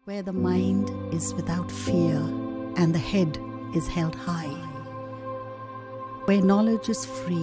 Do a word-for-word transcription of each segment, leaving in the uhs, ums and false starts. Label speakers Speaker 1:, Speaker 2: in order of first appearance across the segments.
Speaker 1: where the mind is without fear and the head is held high, where knowledge is free.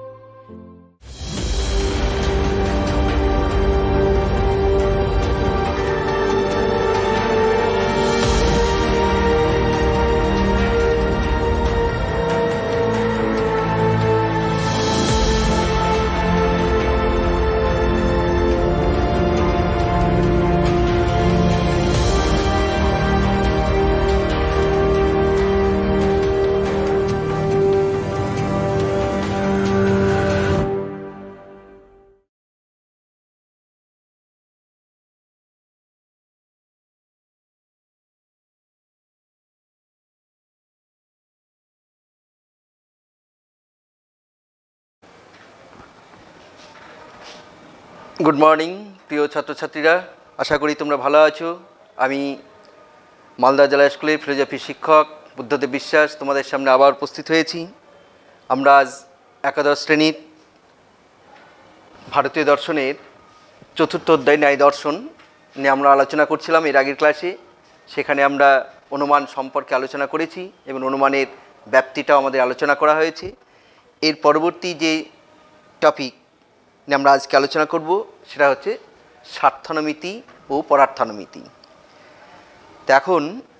Speaker 2: Good morning প্রিয় ছাত্রছাত্রীরা, আশা করি তোমরা ভালো আছো। আমি মালদা জেলা স্কুলের ফিলোজফি শিক্ষক বুদ্ধদেব বিশ্বাস তোমাদের সামনে আবার উপস্থিত হয়েছি। আমরা আজ একাদশ শ্রেণীর ভারতীয় দর্শনের চতুর্থ অধ্যায় ন্যায় দর্শন নিয়ে আমরা আলোচনা করছিলাম এর আগের ক্লাসে। সেখানে আমরা অনুমান সম্পর্কে আলোচনা করেছি এবং অনুমানের ব্যাপ্তিটাও আমাদের আলোচনা করা হয়েছে। এর পরবর্তী যে টপিক নিয়ে আমরা আজকে আলোচনা করব সেটা হচ্ছে স্বার্থানুমিতি ও পরার্থানুমিতি। তো এখন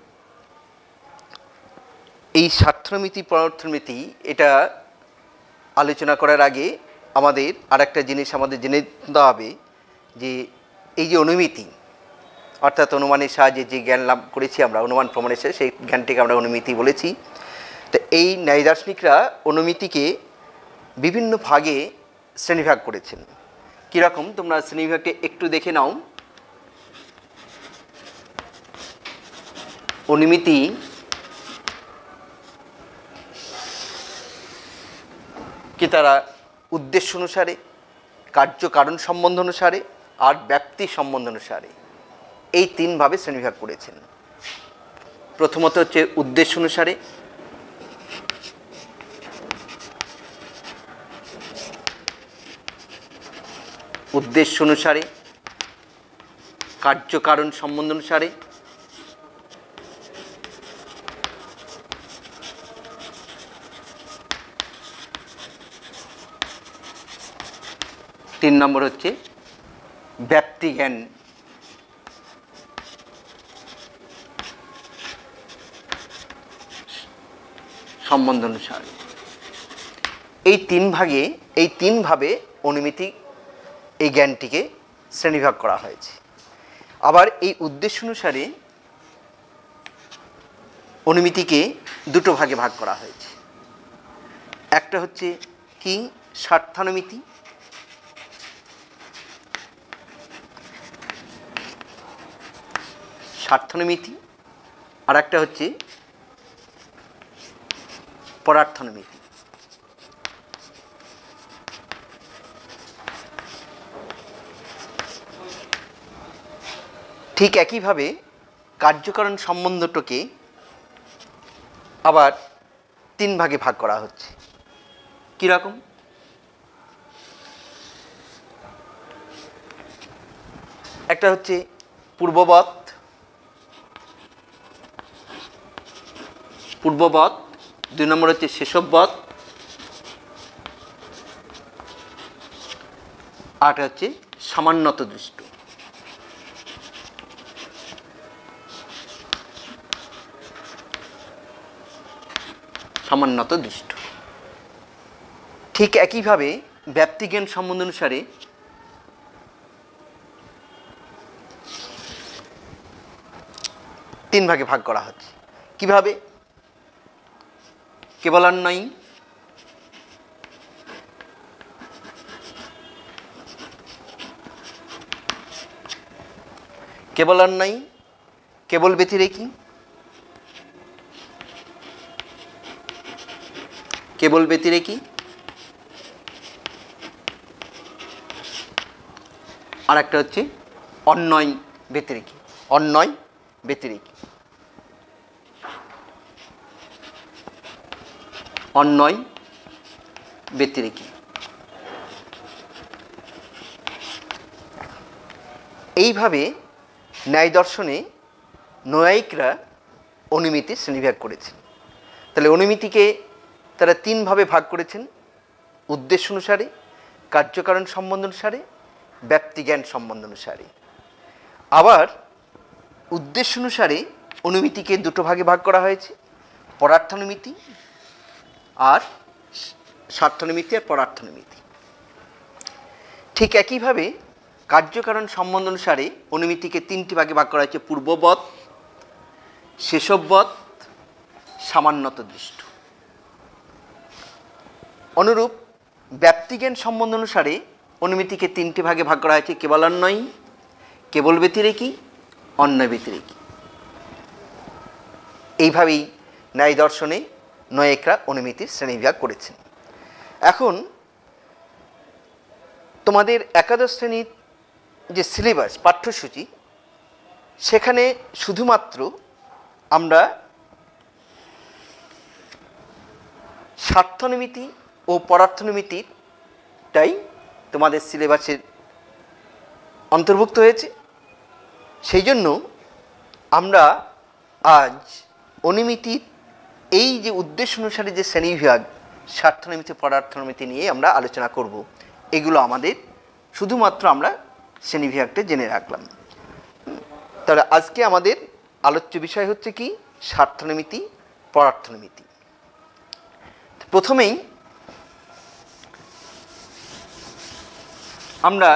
Speaker 2: এই স্বার্থানুমিতি পরার্থানুমিতি এটা আলোচনা করার আগে আমাদের আর একটা জিনিস আমাদের জেনে নিতে হবে যে এই যে অনুমিতি অর্থাৎ অনুমানের সাহায্যে যে জ্ঞান লাভ করেছি আমরা, অনুমান প্রমাণের সাথে সেই জ্ঞানটিকে আমরা অনুমিতি বলেছি। তো এই ন্যায় দার্শনিকরা অনুমিতিকে বিভিন্ন ভাগে শ্রেণীভাগ করেছেন। কীরকম তোমরা শ্রেণীভাগটা একটু দেখে নাও। অনুমিতি কি তারা উদ্দেশ্য অনুসারে, কার্য কারণ সম্বন্ধ অনুসারে আর ব্যাপ্তি সম্বন্ধ অনুসারে এই তিনভাবে শ্রেণীভাগ করেছেন। প্রথমত হচ্ছে উদ্দেশ্য অনুসারে, উদ্দেশ্য অনুসারে, কার্য কারণ সম্বন্ধ অনুসারে তিন নম্বর হচ্ছে ব্যাপ্তি জ্ঞান সম্বন্ধ অনুসারে। এই তিন ভাগে এই তিনভাবে অনুমিতি এই জ্ঞানটিকে শ্রেণীভাগ করা হয়েছে। আবার এই উদ্দেশ্য অনুসারে অনুমিতিকে দুটো ভাগে ভাগ করা হয়েছে। একটা হচ্ছে কি স্বার্থানুমিতি, স্বার্থানুমিতি আর একটা হচ্ছে পরার্থানুমিতি। ঠিক একইভাবে কার্যকারণ সম্বন্ধটাকে আবার তিন ভাগে ভাগ করা হচ্ছে। কীরকম? একটা হচ্ছে পূর্ববৎ, পূর্ববৎ দুই নম্বর হচ্ছে শেষবৎ, আট হচ্ছে সামান্যত দৃষ্ট। সামান্যত দৃষ্ট। ঠিক একইভাবে ব্যাপ্তিজ্ঞান সম্বন্ধ অনুসারে তিন ভাগে ভাগ করা হচ্ছে। কিভাবে? কেবলান্বয়ী, কেবলান্বয়ী, কেবল ব্যতিরেকী, কেবল ব্যতিরেকী আর একটা হচ্ছে অন্বয় ব্যতিরেকী। অন্বয় ব্যতিরেকী, অন্বয় ব্যতিরেকী। এইভাবে ন্যায় দর্শনে নৈয়ায়িকরা অনুমিতি শ্রেণীবিভাগ করেছেন। তাহলে অনুমিতিকে তারা তিনভাবে ভাগ করেছেন: উদ্দেশ্য অনুসারে, কার্যকারণ সম্বন্ধ অনুসারে, ব্যক্তিজ্ঞান সম্বন্ধ অনুসারে। আবার উদ্দেশ্য অনুসারে অনুমিতিকে দুটো ভাগে ভাগ করা হয়েছে: পরার্থানুমিতি আর স্বার্থানুমিতি আর পরার্থানুমিতি। ঠিক একইভাবে কার্যকারণ সম্বন্ধ অনুসারে অনুমিতিকে তিনটি ভাগে ভাগ করা হয়েছে: পূর্ববৎ, শেষবৎ, সামান্যতদৃষ্ট। অনুরূপ ব্যক্তিজ্ঞান সম্বন্ধ অনুসারে অনুমিতিকে তিনটি ভাগে ভাগ করা হয়েছে: কেবলান্বয়ী, কেবল ব্যতিরেকী, অন্যয় ব্যতিরেকী। এইভাবেই ন্যায় দর্শনে নৈয়ায়িকরা অনুমিতির শ্রেণীবিভাগ করেছেন। এখন তোমাদের একাদশ শ্রেণীর যে সিলেবাস, পাঠ্যসূচি, সেখানে শুধুমাত্র আমরা স্বার্থানুমিতি ও পরার্থানুমিতিটাই তোমাদের সিলেবাসের অন্তর্ভুক্ত হয়েছে। সেই জন্য আমরা আজ অনুমিতির এই যে উদ্দেশ্য অনুসারে যে শ্রেণীবিভাগ, স্বার্থানুমিতি, পরার্থানুমিতি নিয়ে আমরা আলোচনা করব। এগুলো আমাদের শুধুমাত্র আমরা শ্রেণীবিভাগটা জেনে রাখলাম। তাহলে আজকে আমাদের আলোচ্য বিষয় হচ্ছে কি? স্বার্থানুমিতি, পরার্থানুমিতি। প্রথমেই আমরা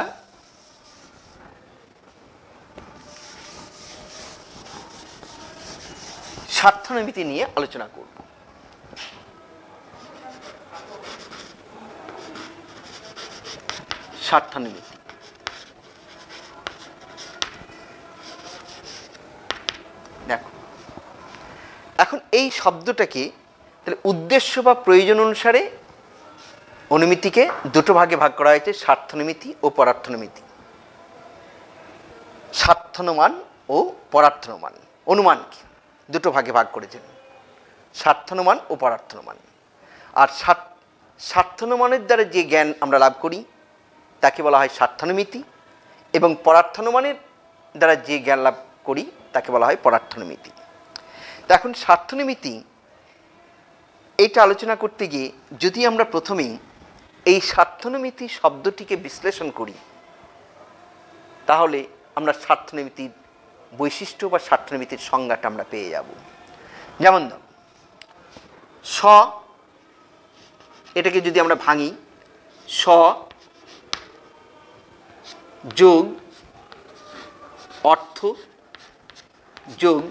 Speaker 2: স্বার্থানুমিতি নিয়ে আলোচনা করব। স্বার্থানুমিতি দেখো, এখন এই শব্দটাকে তাহলে উদ্দেশ্য বা প্রয়োজন অনুসারে অনুমিতিকে দুটো ভাগে ভাগ করা হয়েছে: স্বার্থানুমিতি ও পরার্থানুমিতি। স্বার্থানুমান ও পরার্থানুমান, অনুমানকে দুটো ভাগে ভাগ করেছেন: স্বার্থানুমান ও পরার্থানুমান। আর স্বার্থানুমানের দ্বারা যে জ্ঞান আমরা লাভ করি তাকে বলা হয় স্বার্থানুমিতি, এবং পরার্থানুমানের দ্বারা যে জ্ঞান লাভ করি তাকে বলা হয় পরার্থানুমিতি। তো এখন স্বার্থানুমিতি এইটা আলোচনা করতে গিয়ে যদি আমরা প্রথমেই এই স্বার্থানুমিতি শব্দটিকে বিশ্লেষণ করি, তাহলে আমরা স্বার্থানুমিতির বৈশিষ্ট্য বা স্বার্থানুমিতির সংজ্ঞাটা আমরা পেয়ে যাব। যেমন ধর, স, এটাকে যদি আমরা ভাঙি, স যোগ অর্থ যোগ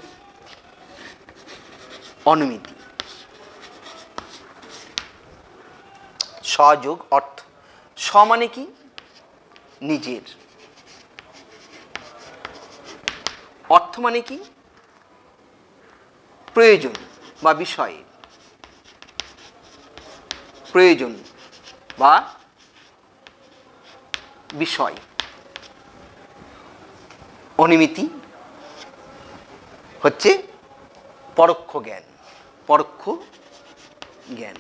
Speaker 2: অনুমিতি। স যোগ অর্থ। স মানে কি? নিজের। অর্থ মানে কি? প্রয়োজন বা বিষয়ের। প্রয়োজন বা বিষয়। অনুমিতি হচ্ছে পরোক্ষ জ্ঞান। পরোক্ষ জ্ঞান।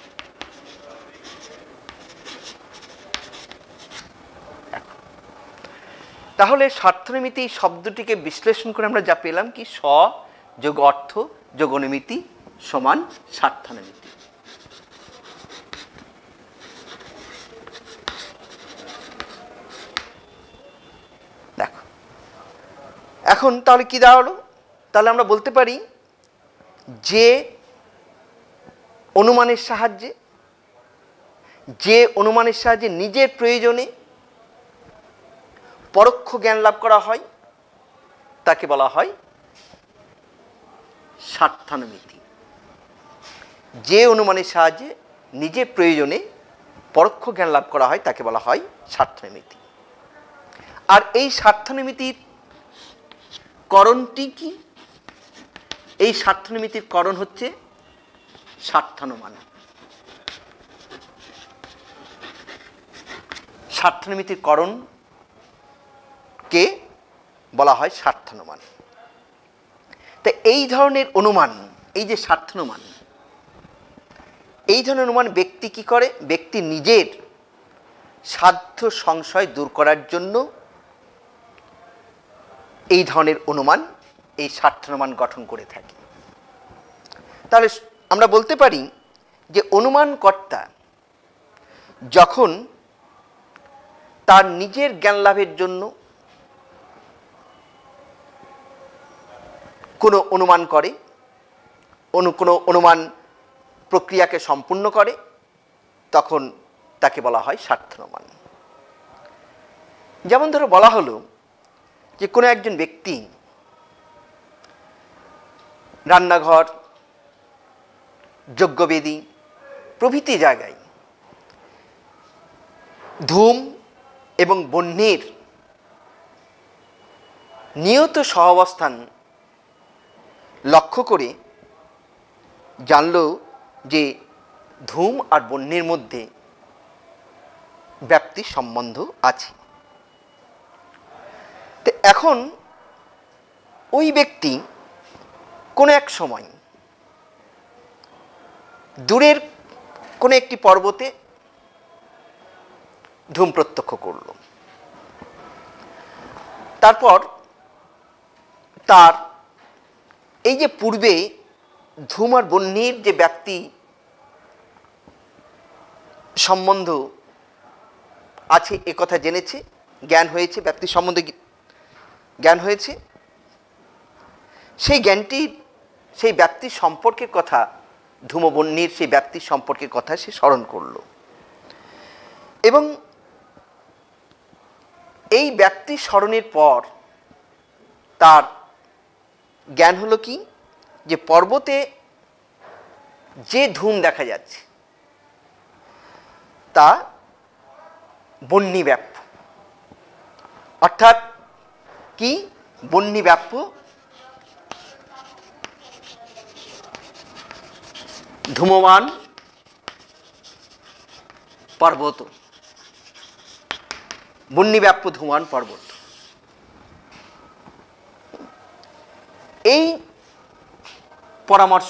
Speaker 2: তাহলে স্বার্থানুমিতি শব্দটিকে বিশ্লেষণ করে আমরা যা পেলাম কি? স যোগ অর্থ যোগ অনুমিতি সমান স্বার্থানুমিতি। দেখো, এখন তাহলে কি দাঁড়ালো? তাহলে আমরা বলতে পারি যে অনুমানের সাহায্যে যে অনুমানের সাহায্যে নিজের প্রয়োজনে পরোক্ষ জ্ঞান লাভ করা হয় তাকে বলা হয় স্বার্থানুমিতি। যে অনুমানের সাহায্যে নিজের প্রয়োজনে পরোক্ষ জ্ঞান লাভ করা হয় তাকে বলা হয় স্বার্থানুমিতি। আর এই স্বার্থানুমিতির করণটি কি? এই স্বার্থানুমিতির করণ হচ্ছে স্বার্থানুমান। স্বার্থানুমিতির করণ কে বলা হয় স্বার্থানুমান। তা এই ধরনের অনুমান, এই যে স্বার্থানুমান, এই ধরনের অনুমান ব্যক্তি কি করে? ব্যক্তি নিজের সাধ্য সংশয় দূর করার জন্য এই ধরনের অনুমান এই স্বার্থানুমান গঠন করে থাকে। তাহলে আমরা বলতে পারি যে অনুমানকর্তা যখন তার নিজের জ্ঞান লাভের জন্য কোনো অনুমান করে, অনু কোনো অনুমান প্রক্রিয়াকে সম্পূর্ণ করে, তখন তাকে বলা হয় স্বার্থানুমান। যেমন ধরো বলা হলো যে কোনো একজন ব্যক্তি রান্নাঘর, যজ্ঞবেদী প্রভৃতি জায়গায় ধূম এবং বহ্নির নিয়ত সহাবস্থান লক্ষ্য করে জানল যে ধূম আর বহ্নির মধ্যে ব্যাপ্তির সম্বন্ধ আছে। তো এখন ওই ব্যক্তি কোনো এক সময় দূরের কোনো একটি পর্বতে ধূম প্রত্যক্ষ করল। তারপর তার এই যে পূর্বে ধূম আর বহ্নির যে ব্যাপ্তি সম্বন্ধ আছে এ কথা জেনেছে, জ্ঞান হয়েছে, ব্যাপ্তি সম্বন্ধে জ্ঞান হয়েছে, সেই জ্ঞানটি সেই ব্যাপ্তির সম্পর্কের কথা, ধূম বহ্নির সেই ব্যাপ্তির সম্পর্কের কথা সে স্মরণ করল। এবং এই ব্যাপ্তি স্মরণের পর তার জ্ঞান হলো কি, যে পর্বতে যে ধূম দেখা যাচ্ছে তা বহ্নিব্যাপ্য, অর্থাৎ কি বহ্নিব্যাপ্য ধূমমান পর্বত, বহ্নিব্যাপ্য ধূমমান পর্বত। এই পরামর্শ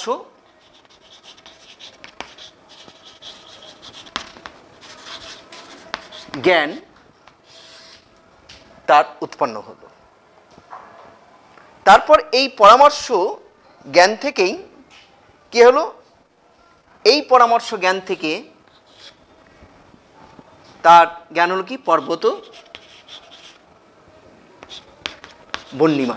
Speaker 2: জ্ঞান তার উৎপন্ন হলো। তারপর এই পরামর্শ জ্ঞান থেকেই কি হলো, এই পরামর্শ জ্ঞান থেকে তার জ্ঞান হলো কি পর্বত বহ্নিমান।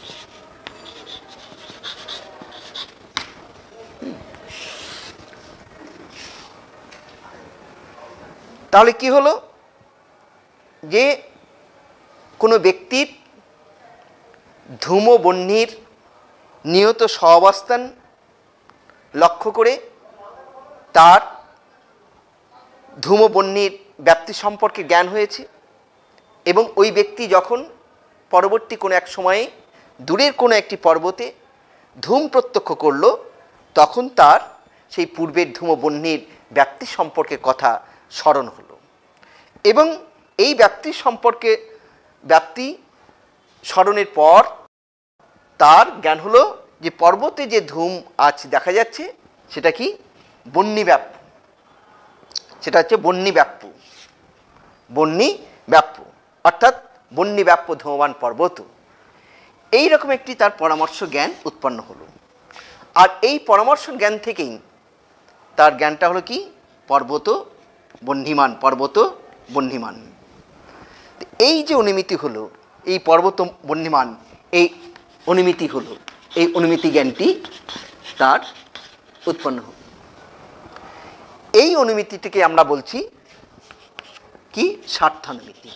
Speaker 2: তাহলে কি হলো, যে কোনো ব্যক্তির ধূম বহ্নির নিয়ত সহাবস্থান লক্ষ্য করে তার ধূম বহ্নির ব্যাপ্তি সম্পর্কে জ্ঞান হয়েছে, এবং ওই ব্যক্তি যখন পরবর্তী কোনো এক সময়ে দূরের কোনো একটি পর্বতে ধূম প্রত্যক্ষ করল, তখন তার সেই পূর্বের ধূম বহ্নির ব্যাপ্তি সম্পর্কের কথা স্মরণ হলো। এবং এই ব্যাপ্তি সম্পর্কে ব্যাপ্তি স্মরণের পর তার জ্ঞান হলো যে পর্বতে যে ধূম আজ দেখা যাচ্ছে সেটা কি বহ্নিব্যাপ্য, সেটা হচ্ছে বহ্নিব্যাপ্য, বহ্নিব্যাপ্য অর্থাৎ বহ্নিব্যাপ্য ধূমমান পর্বত। এই রকম একটি তার পরামর্শ জ্ঞান উৎপন্ন হলো। আর এই পরামর্শ জ্ঞান থেকেই তার জ্ঞানটা হলো কি পর্বত বহ্নিমান, পর্বত বহ্নিমান। এই যে অনুমিতি হলো, এই পর্বত বহ্নিমান এই অনুমিতি হলো, এই অনুমিতি জ্ঞানটি তার উৎপন্ন হলো। এই অনুমিতিটিকে আমরা বলছি কি স্বার্থানুমিতি।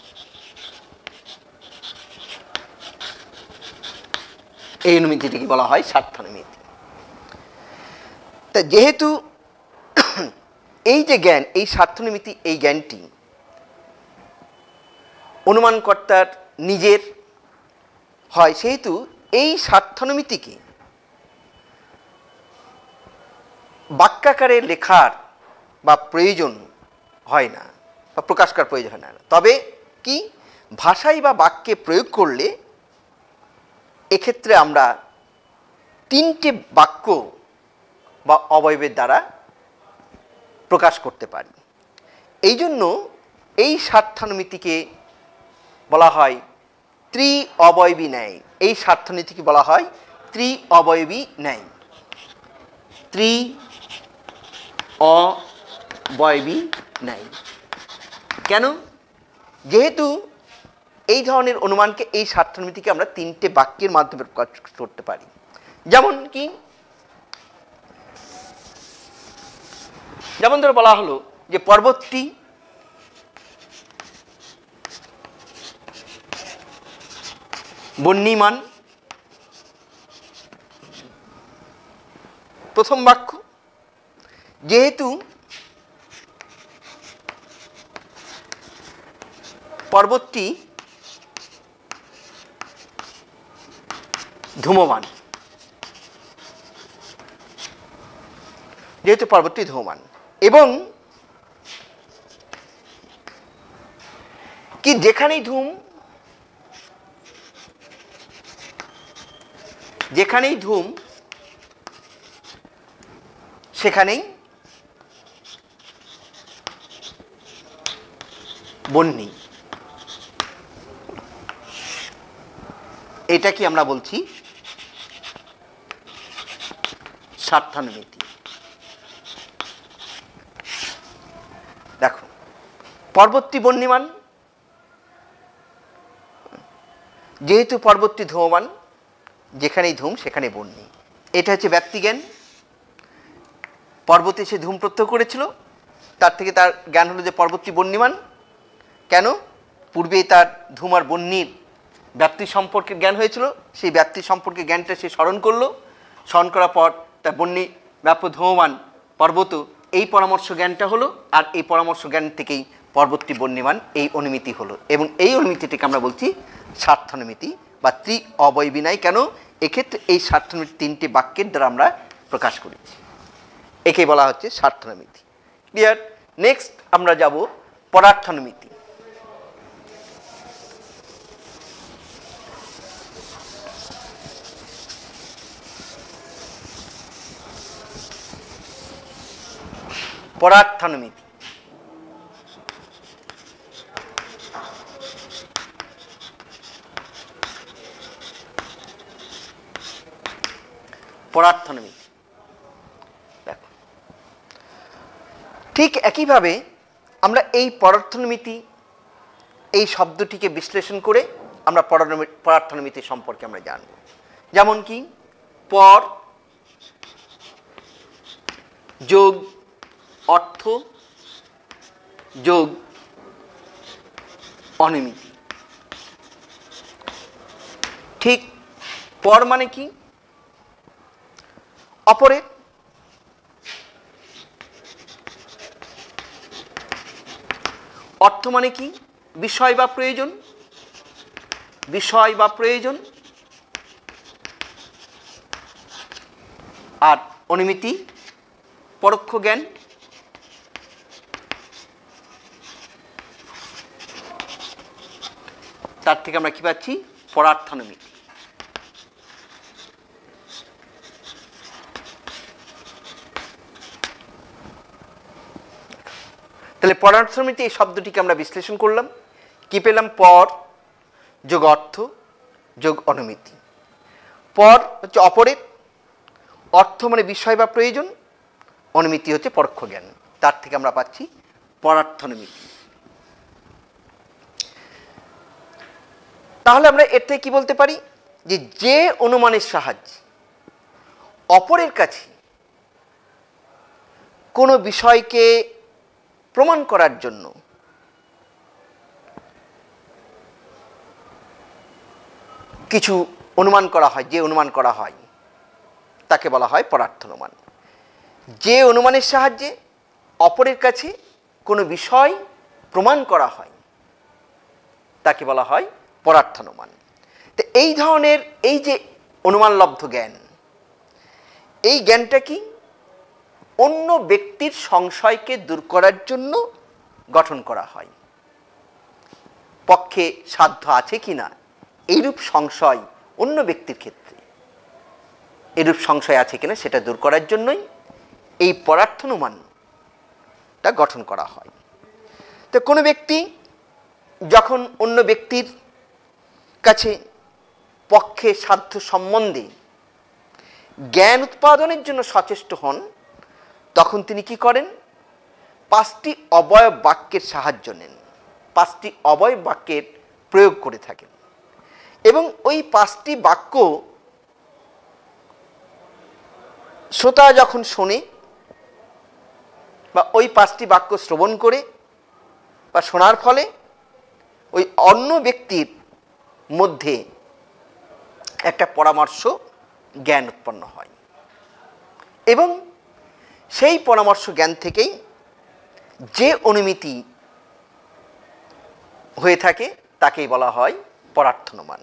Speaker 2: এই অনুমিতিটিকে বলা হয় স্বার্থানুমিতি। তা যেহেতু এই যে জ্ঞান, এই স্বার্থানুমিতি, এই জ্ঞানটি অনুমানকর্তার নিজের হয়, সেহেতু এই স্বার্থানুমিতিকে বাক্যাকারে লেখার বা প্রয়োজন হয় না, বা প্রকাশ করার প্রয়োজন হয় না। তবে কি ভাষায় বা বাক্যে প্রয়োগ করলে এক্ষেত্রে আমরা তিনটে বাক্য বা অবয়বের দ্বারা প্রকাশ করতে পারি। এই জন্য এই স্বার্থানুমিতিকে বলা হয় ত্রি অবয়বী ন্যায়, এই স্বার্থনীতিকে বলা হয় ত্রি অবয়বী ন্যায়। ত্রি অবয়বী ন্যায় কেন? যেহেতু এই ধরনের অনুমানকে, এই স্বার্থনীতিকে আমরা তিনটে বাক্যের মাধ্যমে প্রকাশ করতে পারি। যেমন কি, যেমন ধরে বলা হলো যে পর্বতটি বহ্নিমান, প্রথম বাক্য। যেহেতু পর্বতটি ধূমমান, যেহেতু পর্বতটি ধূমমান, এবং কি যেখানেই ধূম, যেখানেই ধূম সেখানেই বহ্নি। এটা কি আমরা বলছি স্বার্থানুমিতি। দেখো, পর্বতটি বহ্নিমান, যেহেতু পর্বতটি ধূমমান, যেখানেই ধূম সেখানে বহ্নি। এটা হচ্ছে ব্যক্তিজ্ঞান। পর্বতে সে ধূম প্রত্যক্ষ করেছিল, তার থেকে তার জ্ঞান হলো যে পর্বতটি বহ্নিমান। কেন? পূর্বেই তার ধূম আর বহ্নির ব্যাপ্তি সম্পর্কে জ্ঞান হয়েছিল, সেই ব্যাপ্তি সম্পর্কে জ্ঞানটা সে স্মরণ করলো। স্মরণ করার পর তার বহ্নি ব্যাপ্য ধূমমান পর্বত, এই পরামর্শ জ্ঞানটা হলো, আর এই পরামর্শ জ্ঞান থেকেই পর্বতটি বহ্নিমান, এই অনুমিতি হলো। এবং এই অনুমিতিটিকে আমরা বলছি স্বার্থানুমিতি বা ত্রি অবয়বী ন্যায়। কেন? এক্ষেত্রে এই স্বার্থানুমিতি তিনটি বাক্যের দ্বারা আমরা প্রকাশ করেছি, একে বলা হচ্ছে স্বার্থানুমিতি। ক্লিয়ার? নেক্সট আমরা যাব পরার্থানুমিতি। পরার্থানুমিতি পরার্থানুমিতি দেখো, ঠিক একইভাবে আমরা এই পরার্থানুমিতি, এই শব্দটিকে বিশ্লেষণ করে আমরা পরার্থানুমিতি সম্পর্কে আমরা জানব। যেমন কি, পর যোগ অর্থ যোগ অনুমিতি। ঠিক পর মানে কি? অপরের। অর্থ মানে কি? বিষয় বা প্রয়োজন, বিষয় বা প্রয়োজন। আর অনুমিতি পরোক্ষ জ্ঞান। তার থেকে আমরা কি পাচ্ছি? পরার্থানুমিতি। তাহলে পরার্থানুমিতি এই শব্দটিকে আমরা বিশ্লেষণ করলাম, কি পেলাম? পর যোগ অর্থ যোগ অনুমিতি। পর হচ্ছে অপরের, অর্থ মানে বিষয় বা প্রয়োজন, অনুমিতি হচ্ছে পরোক্ষ জ্ঞান। তার থেকে আমরা পাচ্ছি পরার্থানুমিতি। তাহলে আমরা এর থেকে কি বলতে পারি? যে যে অনুমানের সাহায্যে অপরের কাছে কোনো বিষয়কে প্রমাণ করার জন্য কিছু অনুমান করা হয়, যে অনুমান করা হয় তাকে বলা হয় পরার্থানুমান। যে অনুমানের সাহায্যে অপরের কাছে কোনো বিষয় প্রমাণ করা হয় তাকে বলা হয় পরার্থানুমান। তো এই ধরনের এই যে অনুমানলব্ধ জ্ঞান, এই জ্ঞানটা কি অন্য ব্যক্তির সংশয়কে দূর করার জন্য গঠন করা হয়। পক্ষে সাধ্য আছে কিনা এইরূপ সংশয় অন্য ব্যক্তির ক্ষেত্রে, এরূপ সংশয় আছে কিনা সেটা দূর করার জন্যই এই পরার্থানুমানটা গঠন করা হয়। তো কোনো ব্যক্তি যখন অন্য ব্যক্তির কাছে পক্ষে সাধ্য সম্বন্ধে জ্ঞান উৎপাদনের জন্য সচেষ্ট হন, তখন তিনি কি করেন? পাঁচটি অবয়ব বাক্যের সাহায্য নেন, পাঁচটি অবয়ব বাক্যের প্রয়োগ করে থাকেন এবং ওই পাঁচটি বাক্য শ্রোতা যখন শোনে বা ওই পাঁচটি বাক্য শ্রবণ করে বা শোনার ফলে ওই অন্য ব্যক্তির মধ্যে একটা পরামর্শ জ্ঞান উৎপন্ন হয় এবং সেই পরামর্শ জ্ঞান থেকেই যে অনুমিতি হয়ে থাকে তাকেই বলা হয় পরার্থনুমান।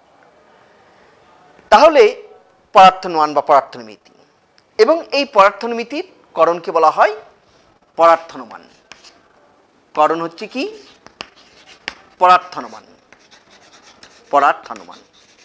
Speaker 2: তাহলে পরার্থনুমান বা পরার্থনুমিতি, এবং এই পরার্থনুমিতির করণকে বলা হয় পরার্থনুমান। করণ হচ্ছে কি? পরার্থনুমান। পরার্থনুমান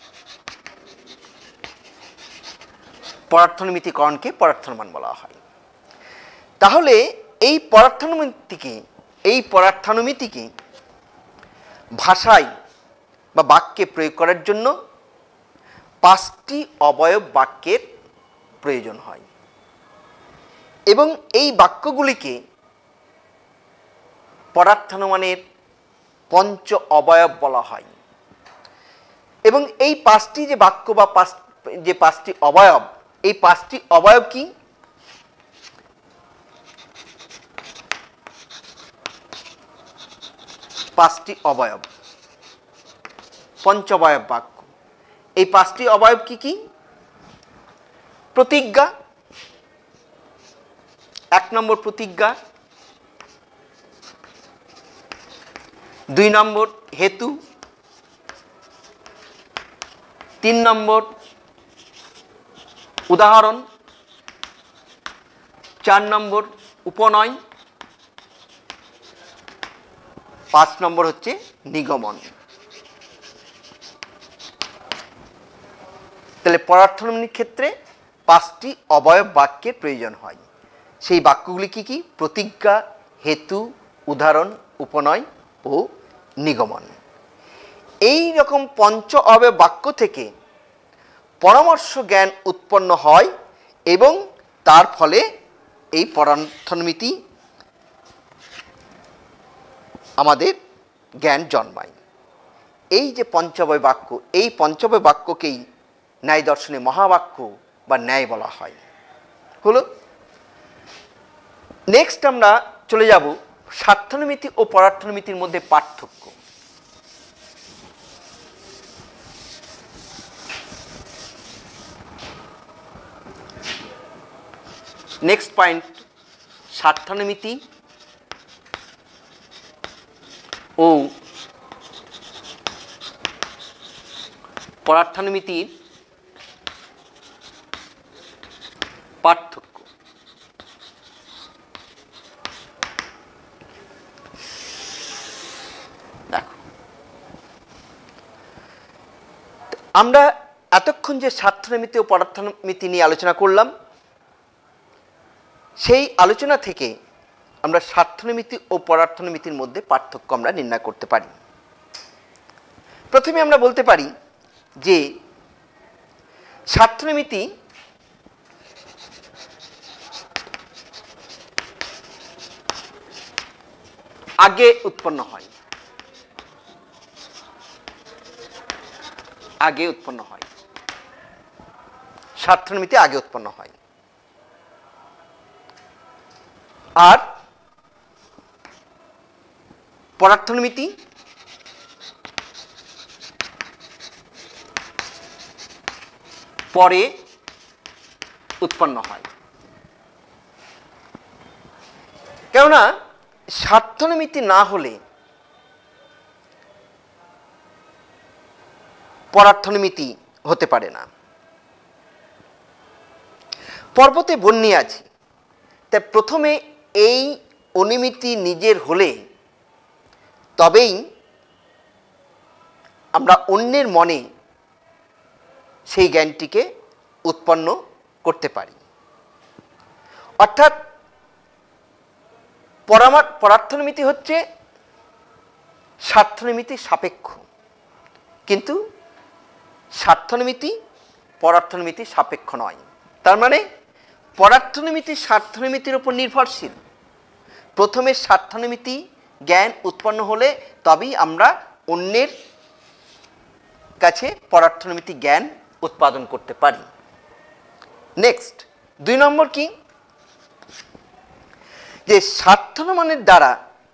Speaker 2: পরার্থনুমিতি করণকে পরার্থনুমান বলা হয়। তাহলে এই পরার্থনুমিতিকে এই পরার্থনুমিতিকে ভাষায় বা বাক্যে প্রয়োগ করার জন্য পাঁচটি অবয়ব বাক্যের প্রয়োজন হয় এবং এই বাক্যগুলিকে পরার্থনুমানের পঞ্চ অবয়ব বলা হয়। এবং এই পাঁচটি যে বাক্য বা পাঁচ যে পাঁচটি অবয়ব, এই পাঁচটি অবয়ব কি? পাঁচটি অবয়ব, পঞ্চবয়ব বাক্য। এই পাঁচটি অবয়ব কি কি? প্রতিজ্ঞা, এক নম্বর প্রতিজ্ঞা, দুই নম্বর হেতু, তিন নম্বর উদাহরণ, চার নম্বর উপনয়, পাঁচ নম্বর হচ্ছে নিগমন। তাহলে পরার্থনুমানের ক্ষেত্রে পাঁচটি অবয়ব বাক্যের প্রয়োজন হয়। সেই বাক্যগুলি কি কি? প্রতিজ্ঞা, হেতু, উদাহরণ, উপনয় ও নিগমন। এই রকম পঞ্চ অবয়ব বাক্য থেকে পরামর্শ জ্ঞান উৎপন্ন হয় এবং তার ফলে এই পরার্থনুমিতি আমাদের জ্ঞান জন্মায়। এই যে পঞ্চবয় বাক্য, এই পঞ্চবয় বাক্যকেই ন্যায় দর্শনে মহাবাক্য বা ন্যায় বলা হয়। হলো। নেক্সট আমরা চলে যাব স্বার্থনুমিতি ও পরার্থনুমিতির মধ্যে পার্থক্য। নেক্সট পয়েন্ট, স্বার্থনুমিতি ও পরার্থনুমিতির পার্থক্য। দেখো, আমরা এতক্ষণ যে স্বার্থনুমিতি ও পরার্থনুমিতি নিয়ে আলোচনা করলাম, সেই আলোচনা থেকে আমরা স্বার্থনুমিতি ও পরার্থনুমিতির মধ্যে পার্থক্য আমরা নির্ণয় করতে পারি। প্রথমে আমরা বলতে পারি যে স্বার্থনুমিতি আগে উৎপন্ন হয়, আগে উৎপন্ন হয় স্বার্থনুমিতি আগে উৎপন্ন হয়। আর পরার্থনুমিতি পরে উৎপন্ন হয়। কেননা স্বার্থনুমিতি না হলে পরার্থনুমিতি হতে পারে না। পর্বতে বন্যী আছে, তাই প্রথমে এই অনুমিতি নিজের হলে তবেই আমরা অন্যের মনে সেই জ্ঞানটিকে উৎপন্ন করতে পারি। অর্থাৎ পরার্থনুমিতি হচ্ছে স্বার্থনুমিতি সাপেক্ষ, কিন্তু স্বার্থনিমিত্তি পরার্থনিমিত্তির সাপেক্ষ নয়। তার মানে পরার্থনিমিত্তি স্বার্থনিমিত্তির উপর নির্ভরশীল। প্রথমে স্বার্থনিমিত্তি জ্ঞান উৎপন্ন হলে তবেই আমরা অন্যের কাছে পরার্থনিমিত্তি জ্ঞান উৎপাদন করতে পারি। নেক্সট দুই নম্বর কি, যে স্বার্থানুমানের দ্বারা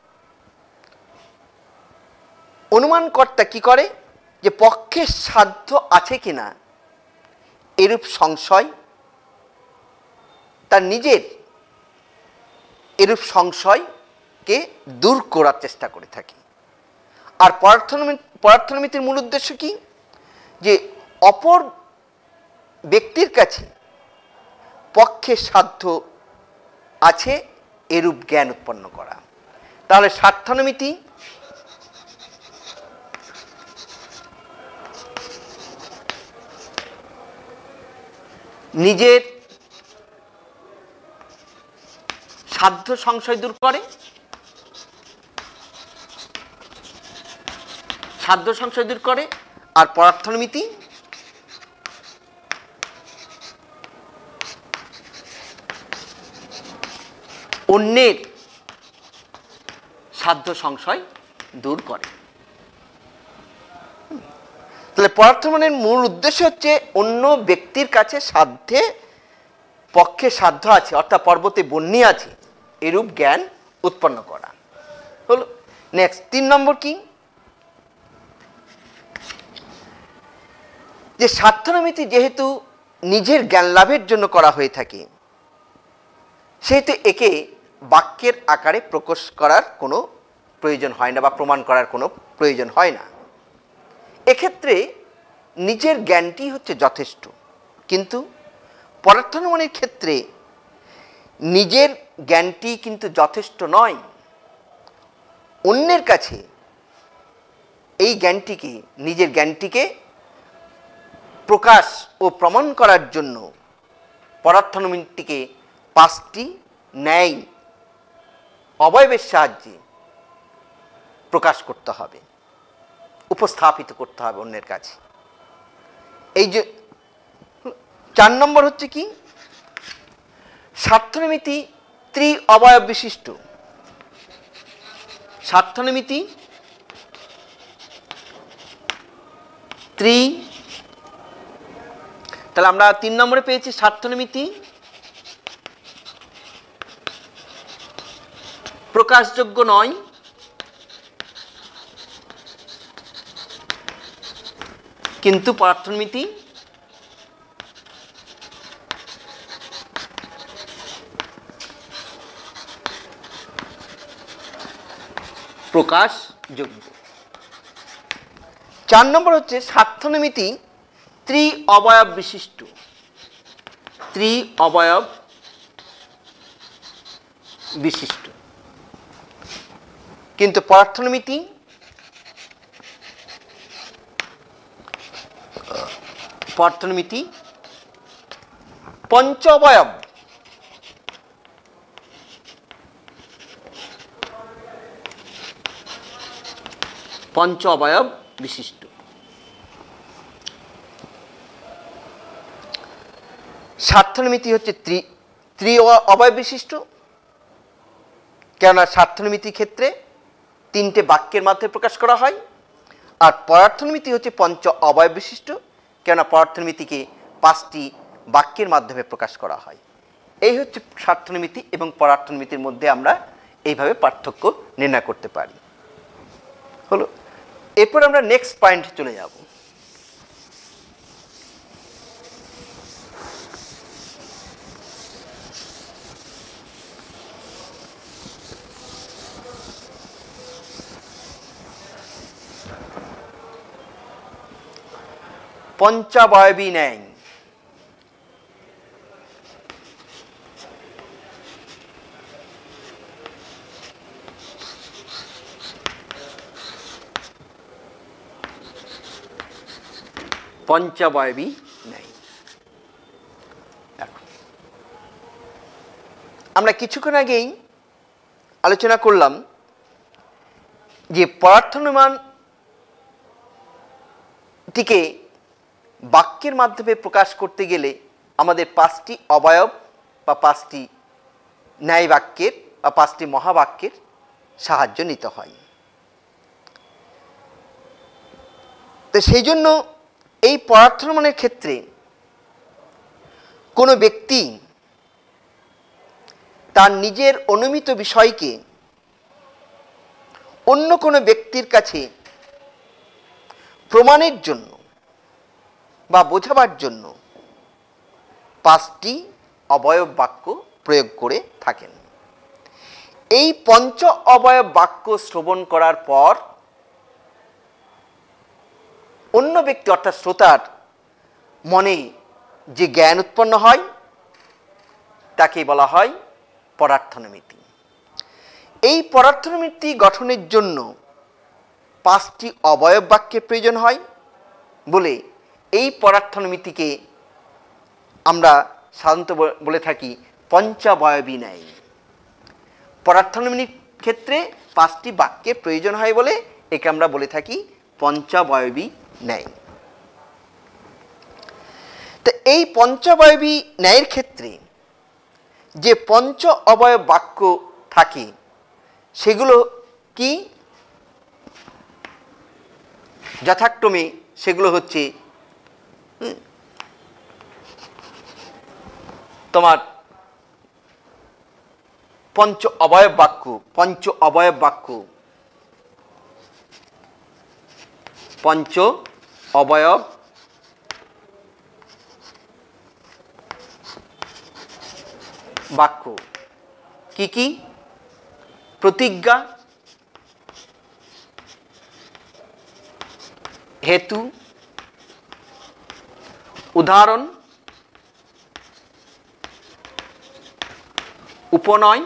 Speaker 2: অনুমানকর্তা কি করে, যে পক্ষে সাধ্য আছে কিনা এরূপ সংশয় তার নিজের এরূপ সংশয়কে দূর করার চেষ্টা করে থাকে। আর পরার্থনিমিত্তি পরার্থনিমিত্তির মূল উদ্দেশ্য কি, যে অপর ব্যক্তির কাছে পক্ষে সাধ্য আছে এরূপ জ্ঞান উৎপন্ন করা। তাহলে স্বার্থানুমিতি নিজের সাধ্য সংশয় দূর করে, সাধ্য সংশয় দূর করে। আর পরার্থনিমিত্তি অন্যের সাধ্য সংশয় দূর করে। তাহলে পরার্থনিমিত্তির মূল উদ্দেশ্য হচ্ছে অন্য ব্যক্তির কাছে সাধ্যে পক্ষে সাধ্য আছে, অর্থাৎ পর্বতে বন্যী আছে এরূপ জ্ঞান উৎপন্ন করা হলো। নেক্সট তিন নম্বর কি, যে স্বার্থনিমিত্তি যেহেতু নিজের জ্ঞান লাভের জন্য করা হয়ে থাকে, সেহেতু একে বাক্যের আকারে প্রকাশ করার কোনো প্রয়োজন হয় না বা প্রমাণ করার কোনো প্রয়োজন হয় না। এক্ষেত্রে নিজের জ্ঞানটি হচ্ছে যথেষ্ট। কিন্তু পরার্থনুমানের ক্ষেত্রে নিজের জ্ঞানটি কিন্তু যথেষ্ট নয়, অন্যের কাছে এই জ্ঞানটিকে নিজের জ্ঞানটিকে প্রকাশ ও প্রমাণ করার জন্য পরার্থনিমিত্তিকে পাঁচটি ন্যায় অবয়বের সাহায্যে প্রকাশ করতে হবে, উপস্থাপিত করতে হবে অন্যের কাছে। এই যে চার নম্বর হচ্ছে কি, স্বার্থনিমিত্তি ত্রি অবয়ব বিশিষ্ট। স্বার্থনিমিত্তি ত্রি, তাহলে আমরা তিন নম্বরে পেয়েছি স্বার্থনিমিত্তি প্রকাশযোগ্য নয়, কিন্তু পরার্থনিমিত্তি প্রকাশযোগ্য। চার নম্বর হচ্ছে স্বার্থনিমিত্তি ত্রি অবয়ব বিশিষ্ট। ত্রি অবয়ব বিশিষ্ট, কিন্তু পরার্থনিমিত্তি পরার্থনিমিত্তি পঞ্চ অবয়ব পঞ্চ অবয়ব বিশিষ্ট। স্বার্থনিমিত্তি হচ্ছে ত্রি ত্রি অবয়ব বিশিষ্ট, কেননা স্বার্থনিমিত্তির ক্ষেত্রে তিনটে বাক্যের মাধ্যমে প্রকাশ করা হয়। আর পরার্থনিমিত্তি হচ্ছে পঞ্চ অবয়ব বিশিষ্ট, কেননা পরার্থনিমিত্তিকে পাঁচটি বাক্যের মাধ্যমে প্রকাশ করা হয়। এই হচ্ছে স্বার্থনিমিত্তি এবং পরার্থনিমিত্তির মধ্যে আমরা এইভাবে পার্থক্য নির্ণয় করতে পারি। হলো, এরপর আমরা নেক্সট পয়েন্টে চলে যাব। পঞ্চাবয়বী ন্যায়। পঞ্চাবয়বী ন্যায়। আমরা কিছুক্ষণ আগেই আলোচনা করলাম যে পরার্থনুমান টিকে বাক্যের মাধ্যমে প্রকাশ করতে গেলে আমাদের পাঁচটি অবয়ব বা পাঁচটি ন্যায় বাক্যের বা পাঁচটি মহাবাক্যের সাহায্য নিতে হয়। তো সেই জন্য এই পরার্থমানের ক্ষেত্রে কোনো ব্যক্তি তার নিজের অনুমিত বিষয়কে অন্য কোনো ব্যক্তির কাছে প্রমাণের জন্য বা বোঝাবার জন্য পাঁচটি অবয়ব বাক্য প্রয়োগ করে থাকেন। এই পঞ্চ অবয়ব বাক্য শ্রবণ করার পর অন্য ব্যক্তি অর্থাৎ শ্রোতার মনে যে জ্ঞান উৎপন্ন হয় তাকে বলা হয় পরার্থনমিতি। এই পরার্থনমিতি গঠনের জন্য পাঁচটি অবয়ব বাক্যের প্রয়োজন হয় বলে এই পরার্থনমিতিকে আমরা সাধারণত বলে থাকি পঞ্চাবয়বী ন্যায়। পরার্থনমিতির ক্ষেত্রে পাঁচটি বাক্যের প্রয়োজন হয় বলে একে আমরা বলে থাকি পঞ্চাবয়বী ন্যায়। তো এই পঞ্চাবয়বী ন্যায়ের ক্ষেত্রে যে পঞ্চ অবয়ব বাক্য থাকে সেগুলো কি? যথাক্রমে সেগুলো হচ্ছে তোমার পঞ্চ অবয়ব বাক্য পঞ্চ অবয়ব বাক্য পঞ্চ অবয়ব বাক্য কি কি? প্রতিজ্ঞা, হেতু, উদাহরণ, উপনয়